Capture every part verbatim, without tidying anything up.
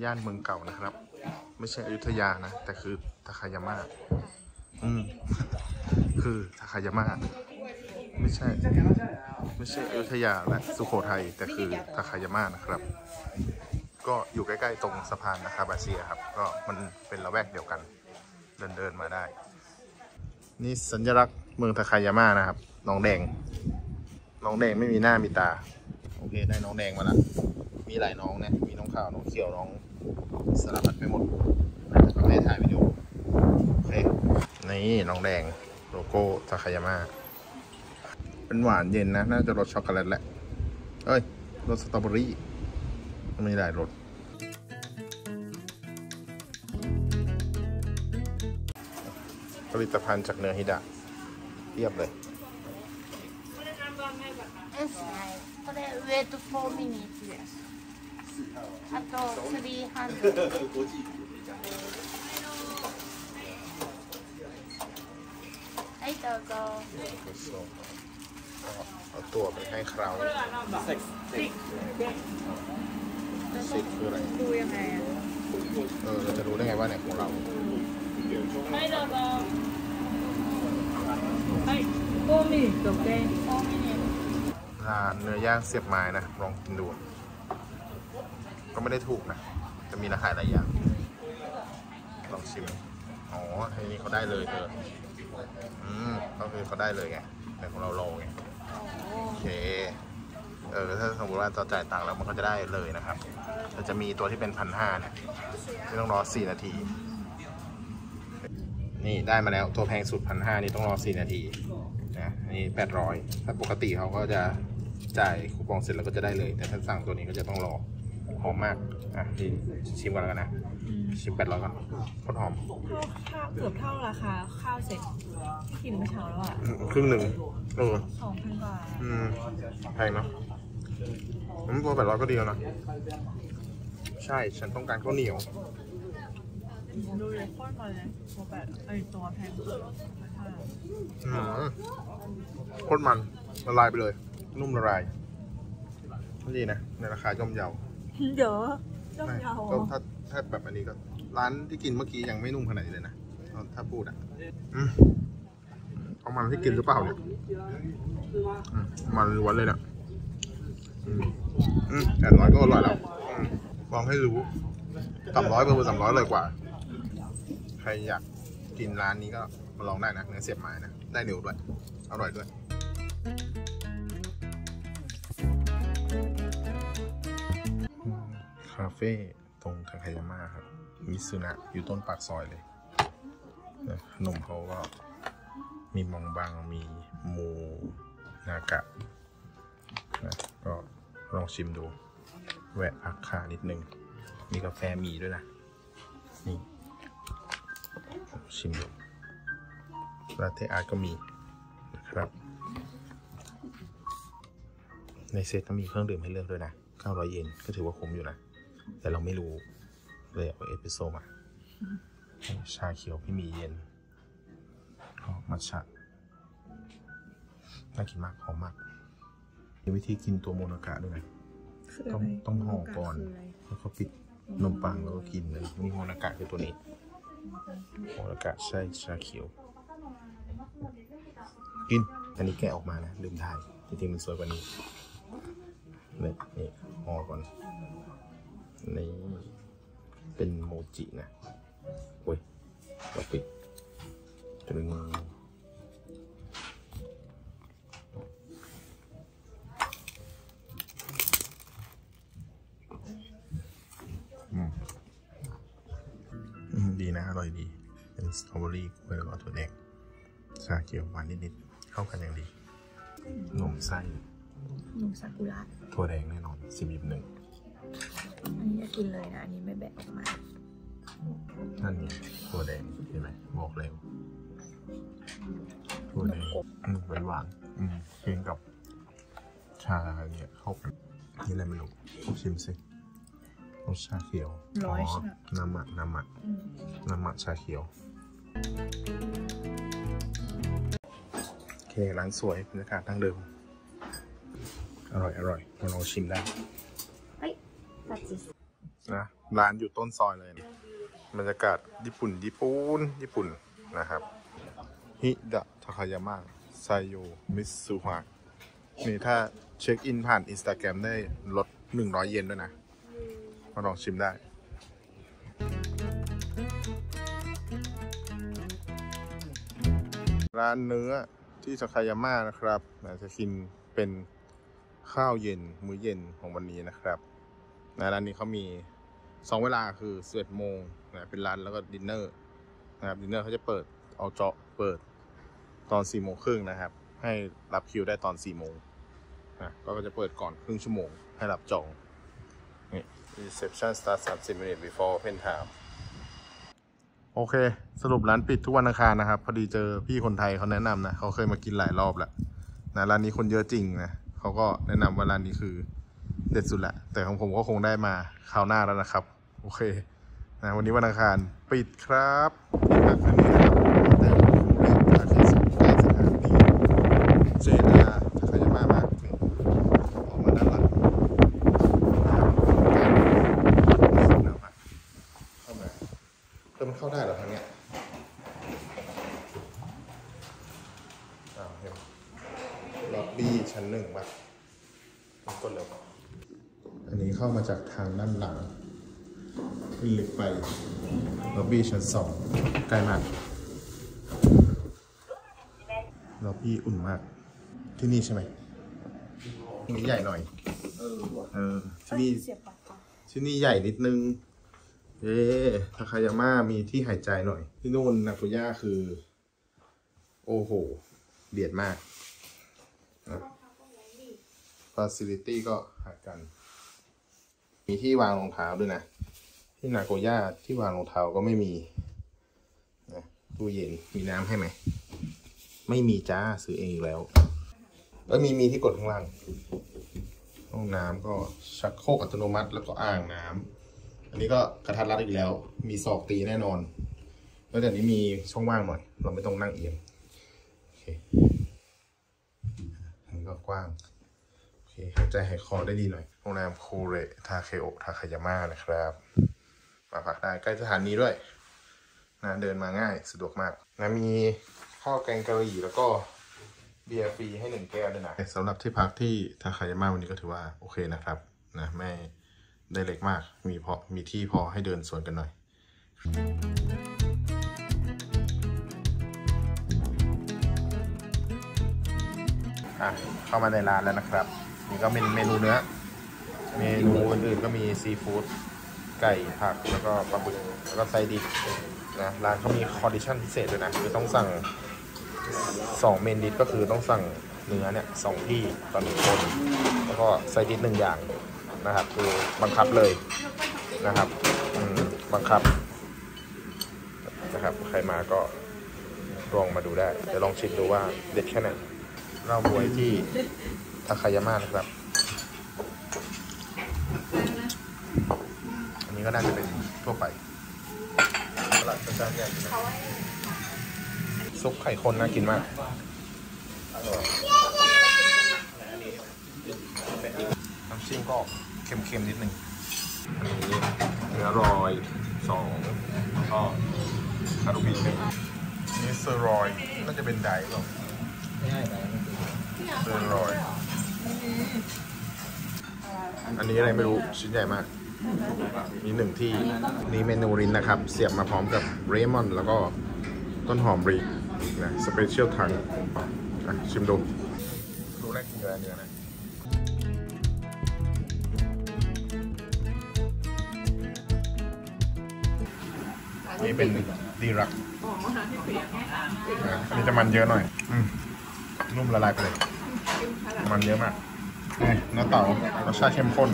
ย่านเมืองเก่านะครับไม่ใช่อยุธยานะแต่คือทาคายาม่าอืมคือทาคายาม่าไม่ใช่ไม่ใช่อยุธยาและสุโขทัยแต่คือทาคายาม่านะครับก็อยู่ใกล้ๆตรงสะพานนาคาบาเซียครับก็มันเป็นละแวกเดียวกันเดินเดินมาได้นี่สัญลักษณ์เมืองทาคายาม่านะครับน้องแดงน้องแดงไม่มีหน้ามีตาโอเคได้น้องแดงมาละมีหลายน้องนะมีน้องขาวน้องเขียวน้องสารพัดไปหมดก็ไม่ได้ถ่ายวิดีโอโอเคนี่น้องแดงโลโก้ทาคายาม่าเป็นหวานเย็นนะน่าจะรสช็อกโกแลตแหละเอ้ยรสสตรอเบอรี่ไม่ได้รสผลิตภัณฑ์จากเนื้อฮิดะเทียบเลยこれウェイトフォーミニッツです。あとスリーハンドル。はいどうぞ。เอาตัวไปให้คราวสิบคืออะไรดูยังไงอ่ะเออเราจะรู้ได้ไงว่าเนี่ยของเราはいどうぞはいフォーミニッツ OK フォーミニッツร้านเนื้อย่างเสียบไม้นะลองกินดูก็ไม่ได้ถูกนะจะมีราคาหลายอย่างลองชิมอ๋อทีนี้เขาได้เลยเธออืมก็คือเขาได้เลยไงแต่ของเราโลไงโอเคเออถ้าสมมติว่าเราจ่ายตังค์แล้วมันก็จะได้เลยนะครับแต่จะมีตัวที่เป็นพันห้าเนี่ยที่ต้องรอสี่นาทีนี่ได้มาแล้วตัวแพงสุดพันห้านี่ต้องรอสี่นาทีนะนี่แปดร้อยถ้าปกติเขาก็จะจ่ายคูปองเสร็จแล้วก็จะได้เลยแต่ถ้าสั่งตัวนี้ก็จะต้องรอหอมมากอ่ะนี่ชิมก่อนแล้วกันนะชิมแปดร้อยก่อนโคตรหอมข้าวเกือบเท่าราคาข้าวเสร็จที่กินเมื่อเช้าแล้วอ่ะครึ่งหนึ่งเออสองพันบาทอืมแพงเนาะอืมตัวแปดร้อยก็ดีแล้วนะใช่ฉันต้องการข้าวเหนียวดูเลยโคตรมันเลยตัวแปดไอตัวแพงสุดอืมโคตรมันละลายไปเลยนุ่มละลายนี่นะในราคาย่อมเยาเดี๋ยวย่อมเยาก็ถ้าถ้าแบบอันนี้ก็ร้านที่กินเมื่อกี้ยังไม่นุ่มขนาดนี้เลยนะถ้าพูดอ่ะอืมเอามันที่กินหรือเปล่าเนี่ยมันล้วนเลยเนี่ยอืมอืมแปดร้อยก็อร่อยแล้วลองให้รู้สามร้อยเบอร์สามร้อยเลยกว่าใครอยากกินร้านนี้ก็มาลองได้นะเนื้อเสียบไม้นะได้เหนียวด้วยอร่อยด้วยคาเฟ่ตรงทาคายาม่าครับมิซุนะอยู่ต้นปากซอยเลยขนมเขาก็มีมองบังมีมูนากะนะก็ลองชิมดูแวะพักขานิดนึงมีกาแฟมีด้วยนะนี่ชิมดูลาเต้อาร์ตก็มีนะครับในเซตต้องมีเครื่องดื่มให้เลือกด้วยนะเก้าร้อยเยนก็ถือว่าคุ้มอยู่นะแต่เราไม่รู้เลยเอาเอสเปรสโซ่มาชาเขียวพี่มีเย็นมัทฉะน่ากินมากหอมมากมีวิธีกินตัวโมนากะด้วยนะต้องต้องห่อก่อนแล้วก็ปิดขนมปังแล้วก็กินเลยนี่โมนากะคือตัวนี้โมนากะใช่ชาเขียวกินอันนี้แกะออกมานะลืมถ่ายจริงๆมันสวยกว่านี้นี่นี่ห่อก่อนนี่เป็นโมจินะโอ้ยเราปิดจนมือดีนะอร่อยดีเป็นสตรอเบอรี่กล้วยแล้วก็ถั่วแดงชาเขียวหวานนิดๆเข้ากันอย่างดีนมไส้นมซากุระถั่วแดงแน่นอนสิบยิบหนึ่งอันนี้จะกินเลยนะอันนี้ไม่แบะออกมานั่นไงถั่วแดงเห็นไหมบอกเร็วถั่วแดงอืมหวานหวานอืมกินกับชาเนี่ยเข้ากันนี่อะไรไม่รู้ชิมสิรสชาเขียวอ๋อน้ำมะน้ำมะน้ำมะชาเขียวโอเคร้านสวยบรรยากาศดั้งเดิมอร่อยอร่อยมาลองชิมได้นะร้านอยู่ต้นซอยเลยบรรยากาศญี่ปุ่นญี่ปุ่นญี่ปุ่นนะครับฮิดะทาคายามะไซโยมิสุฮะนี่ถ้าเช็คอินผ่านอินสตาแกรมได้ลดหนึ่งร้อยเยนด้วยนะมาลองชิมได้ร้านเนื้อที่ทาคายามะนะครับจะกินเป็นข้าวเย็นมื้อเย็นของวันนี้นะครับนะร้านนี้เขามีสองเวลาคือสิบเอ็ดโมงนะเป็นร้านแล้วก็ดินเนอร์นะครับดินเนอร์เขาจะเปิดเอาเจาะเปิดตอนสี่โมงครึ่งนะครับให้รับคิวได้ตอนสี่โมงนะก็จะเปิดก่อนครึ่งชั่วโมงให้รับจองนี่ reception start สามสิบ minutes before open time โอเคสรุปร้านปิดทุกวันอังคารนะครับพอดีเจอพี่คนไทยเขาแนะนำนะเขาเคยมากินหลายรอบแล้วนะร้านนี้คนเยอะจริงนะเขาก็แนะนำว่าร้านนี้คือเด็ดสุดแหละแต่ของผมก็คงได้มาคราวหน้าแล้วนะครับโอเคนะวันนี้วันอังคารปิดครับที่พักคืนนี้นะครับแต่คูเรทาเคสุใกล้สถานีเจนาทาคายามะมากถึงออกมาด้านหลังเข้ามาเริ่มเข้าได้เหรอทางเนี้ยอ้าวเห็นล็อบบี้ชั้นหนึ่งป่ะกดเร็วอันนี้เข้ามาจากทางด้านหลังขึ้นลึกไปล็อบบี้ชั้นสองใกล้มากล็อบบี้อุ่นมากที่นี่ใช่ไหมนี่ใหญ่หน่อยเออที่นี่ที่นี่ใหญ่นิดนึงเอ๊ะทาคายามะมีที่หายใจหน่อยที่นู่นนาโกย่าคือโอ้โหเบียดมากนะfacility ก็หักกันมีที่วางรองเท้าด้วยนะที่นาโกย่าที่วางรองเท้าก็ไม่มีนะตู้เย็นมีน้ำให้ไหมไม่มีจ้าซื้อเองอีกแล้วแล้วมีมีที่กดข้างล่างห้องน้ำก็ชักโครกอัตโนมัติแล้วก็อ่างน้ำอันนี้ก็กระทัดรัดอีกแล้วมีศอกตีแน่นอนแล้วแต่นี้มีช่องว่างหน่อยเราไม่ต้องนั่งเอียงโอเคอันนี้ก็กว้างหายใจหายคอได้ดีหน่อยโรงแรมคูเรทาเคโอทาคายามะนะครับมาพักได้ใกล้สถานีด้วยนะเดินมาง่ายสะดวกมากนะมีข้าวแกงกะหรี่แล้วก็เบียร์ฟรีให้หนึ่งแก้วด้วยนะสำหรับที่พักที่ทาคายามะวันนี้ก็ถือว่าโอเคนะครับนะไม่ได้เล็กมากมีพอมีที่พอให้เดินสวนกันหน่อยอ่ะเข้ามาในร้านแล้วนะครับนี่ก็เป็นเมนูเนื้อเมนูอื่นๆก็มีซีฟู้ดไก่ผักแล้วก็ปลาบึกแล้วก็ไซดิชนะร้านเขามีคอร์ดิชั่นพิเศษด้วยนะคือต้องสั่งสองเมนดิชก็คือต้องสั่งเนื้อเนี่ยสองที่ต่อหนึ่งคนแล้วก็ไซดิชหนึ่งอย่างนะครับคือบังคับเลยนะครับบังคับนะครับใครมาก็ลองมาดูได้เดี๋ยวลองชิมดูว่าเด็ดแค่ไหนเราบวยที่ทาคายามะนะครับอันนี้ก็น่าจะเป็นทั่วไปตลาดจานใหญ่นะซุปไข่ข้นน่ากินมากน้ำจิ้มก็เค็มๆนิดนึงอันนี้เนื้อรอยสองก็คารุบิหนึ่งนี่เซอร์รอยน่าจะเป็นไดหรอไม่ใช่ไดเซอร์รอยอันนี้อะไรไม่รู้ชิ้นใหญ่มากมีหนึ่งที่นี่เมนูรินนะครับเสียบมาพร้อมกับเรมอนแล้วก็ต้นหอมบรีนะสเปเชียลทันชิมดูดูแรกกินกับเนื้อนะนี่เป็นดีรักอันนี้จะมันเยอะหน่อยนุ่มละลายไปเลยมันเยอะมากนี่เนื้อเต่ารสชาติเข้มข้น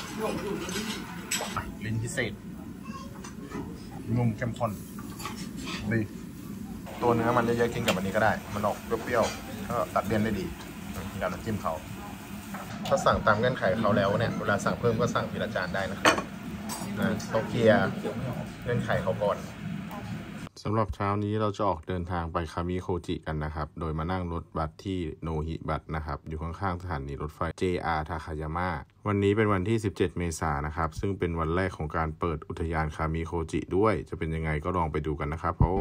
ลิ้นพิเศษนุ่มเข้มข้นดีตัวเนื้อมันเยอะๆกินกับอันนี้ก็ได้มันออกเปรี้ยวๆก็ตัดเลี่ยนได้ดีกับน้ำจิ้มเขาถ้าสั่งตามเงื่อนไขเขาแล้วเนี่ยเวลาสั่งเพิ่มก็สั่งทีละจานได้นะครับนะโตเกียเงื่อนไขเขาก่อนสำหรับเช้านี้เราจะออกเดินทางไปคามิโคจิกันนะครับ โดยมานั่งรถบัสที่โนฮิบัสนะครับ อยู่ข้างๆสถานีรถไฟ เจ อาร์ ทาคายาม่า วันนี้เป็นวันที่ สิบเจ็ด เมษายนนะครับ ซึ่งเป็นวันแรกของการเปิดอุทยานคามิโคจิด้วย จะเป็นยังไงก็ลองไปดูกันนะครับผม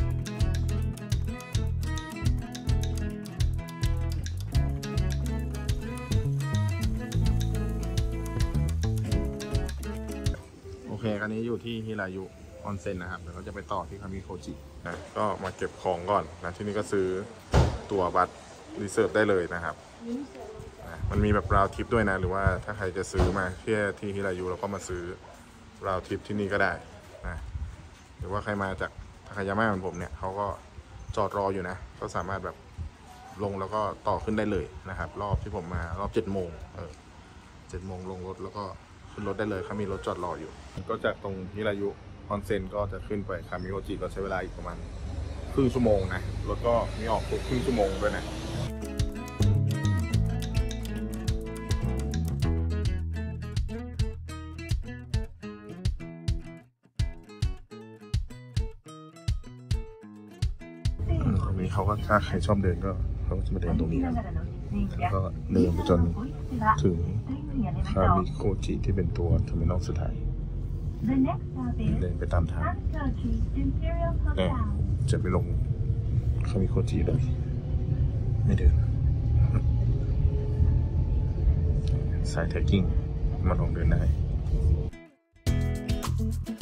โอเคคันนี้อยู่ที่ฮิรายุออนเซ็นนะครับเดี๋ยวเราจะไปต่อที่คามิโคจินะก็มาเก็บของก่อนนะที่นี่ก็ซื้อตั๋วบัตรรีเซิร์ฟได้เลยนะครับนะมันมีแบบราวทิปด้วยนะหรือว่าถ้าใครจะซื้อมาเที่ยวที่ฮิรายุเราก็มาซื้อราวทิปที่นี่ก็ได้นะหรือว่าใครมาจากทาคายาม่าเหมือนผมเนี่ยเขาก็จอดรออยู่นะก็สามารถแบบลงแล้วก็ต่อขึ้นได้เลยนะครับรอบที่ผมมารอบเจ็ดโมงเออเจ็ดโมงลงรถแล้วก็ขึ้นรถได้เลยเขามีรถจอดรออยู่ก็จากตรงฮิรายุออนเซ็นก็จะขึ้นไปคามิโคจิก็ใช้เวลาอีกประมาณครึ่งชั่วโมงนะรถก็มีออกทุกครึ่งชั่วโมงด้วยนะตรงนี้เขาก็ถ้าใครชอบเดินก็เขาก็จะมาเดินตรงนี้กันแล้วก็เดินไปจนถึงคามิโคจิที่เป็นตัวเทอร์มินอลสุดท้ายเดินไปตามทางเนี่ยจะไปลงคามิโคจิเลยไม่เดินสายเทคกิ้งมาลองเดินได้